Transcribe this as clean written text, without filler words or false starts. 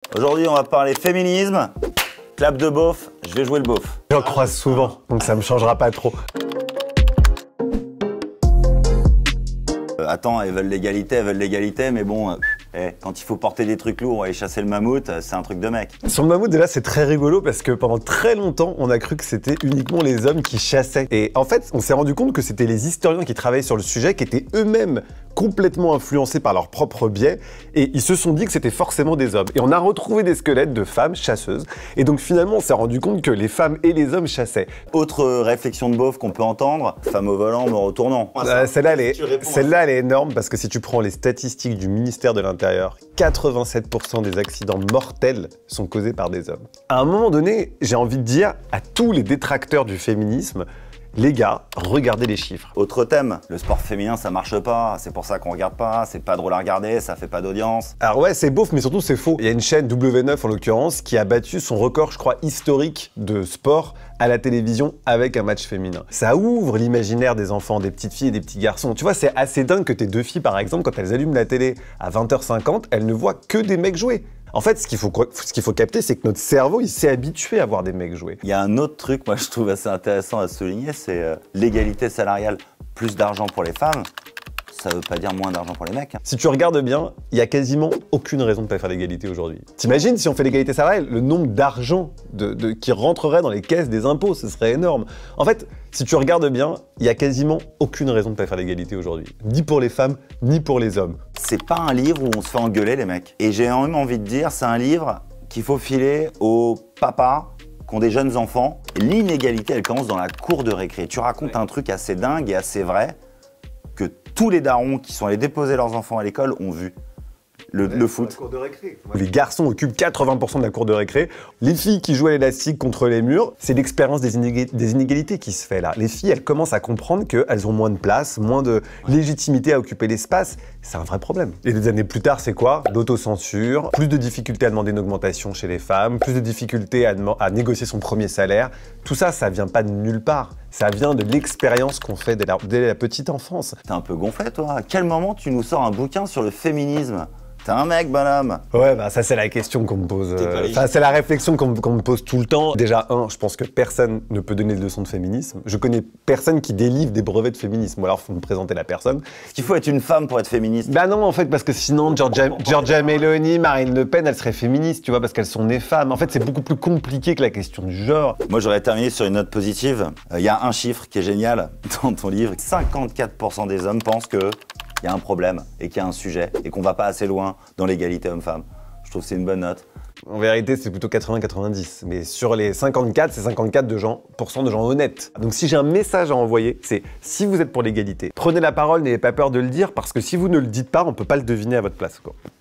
Aujourd'hui, on va parler féminisme. Clap de beauf, je vais jouer le beauf. J'en croise souvent, donc ça me changera pas trop. Attends, elles veulent l'égalité, mais bon, quand il faut porter des trucs lourds et chasser le mammouth, c'est un truc de mec. Sur le mammouth, déjà, c'est très rigolo parce que pendant très longtemps, on a cru que c'était uniquement les hommes qui chassaient. Et en fait, on s'est rendu compte que c'était les historiens qui travaillaient sur le sujet qui étaient eux-mêmes complètement influencés par leurs propres biais et ils se sont dit que c'était forcément des hommes. Et on a retrouvé des squelettes de femmes chasseuses. Et donc finalement, on s'est rendu compte que les femmes et les hommes chassaient. Autre réflexion de beauf qu'on peut entendre, femme au volant, mort au tournant. Celle-là, elle est énorme parce que si tu prends les statistiques du ministère de l'Intérieur, 87% des accidents mortels sont causés par des hommes. À un moment donné, j'ai envie de dire à tous les détracteurs du féminisme, les gars, regardez les chiffres. Autre thème, le sport féminin ça marche pas, c'est pour ça qu'on regarde pas, c'est pas drôle à regarder, ça fait pas d'audience. Alors ouais, c'est beauf, mais surtout c'est faux. Il y a une chaîne W9 en l'occurrence qui a battu son record, je crois, historique de sport à la télévision avec un match féminin. Ça ouvre l'imaginaire des enfants, des petites filles et des petits garçons. Tu vois, c'est assez dingue que tes deux filles, par exemple, quand elles allument la télé à 20h50, elles ne voient que des mecs jouer. En fait, ce qu'il faut capter, c'est que notre cerveau, il s'est habitué à voir des mecs jouer. Il y a un autre truc, moi, je trouve assez intéressant à souligner, c'est l'égalité salariale. Plus d'argent pour les femmes, ça veut pas dire moins d'argent pour les mecs. Si tu regardes bien, il y a quasiment aucune raison de pas faire l'égalité aujourd'hui. T'imagines si on fait l'égalité salariale, le nombre d'argent qui rentrerait dans les caisses des impôts, ce serait énorme. En fait, si tu regardes bien, il y a quasiment aucune raison de pas faire l'égalité aujourd'hui. Ni pour les femmes, ni pour les hommes. C'est pas un livre où on se fait engueuler les mecs. Et j'ai même envie de dire, c'est un livre qu'il faut filer aux papas qui ont des jeunes enfants. L'inégalité, elle commence dans la cour de récré. Tu racontes un truc assez dingue et assez vrai que tous les darons qui sont allés déposer leurs enfants à l'école ont vu. Le foot. Cour de récré. Les garçons occupent 80% de la cour de récré. Les filles qui jouent à l'élastique contre les murs, c'est l'expérience des inégalités qui se fait là. Les filles, elles commencent à comprendre qu'elles ont moins de place, moins de légitimité à occuper l'espace. C'est un vrai problème. Et des années plus tard, c'est quoi? L'autocensure, plus de difficultés à demander une augmentation chez les femmes, plus de difficultés à négocier son premier salaire. Tout ça, ça vient pas de nulle part. Ça vient de l'expérience qu'on fait dès la petite enfance. T'es un peu gonflé, toi. À quel moment tu nous sors un bouquin sur le féminisme? T'es un mec, bonhomme. Ouais, bah ça c'est la question qu'on me pose. C'est la réflexion qu'on me pose tout le temps. Déjà, je pense que personne ne peut donner de leçons de féminisme. Je connais personne qui délivre des brevets de féminisme. Ou alors, faut me présenter la personne. Est-ce qu'il faut être une femme pour être féministe? Bah non, en fait, parce que sinon, Giorgia Meloni, Marine Le Pen, elles seraient féministes, tu vois, parce qu'elles sont nées femmes. En fait, c'est beaucoup plus compliqué que la question du genre. Moi, j'aurais terminé sur une note positive. Il y a un chiffre qui est génial dans ton livre. 54% des hommes pensent que il y a un problème et qu'il y a un sujet et qu'on va pas assez loin dans l'égalité homme-femme. Je trouve que c'est une bonne note. En vérité, c'est plutôt 80-90. Mais sur les 54, c'est 54% de gens honnêtes. Donc si j'ai un message à envoyer, c'est si vous êtes pour l'égalité, prenez la parole, n'ayez pas peur de le dire, parce que si vous ne le dites pas, on peut pas le deviner à votre place, quoi.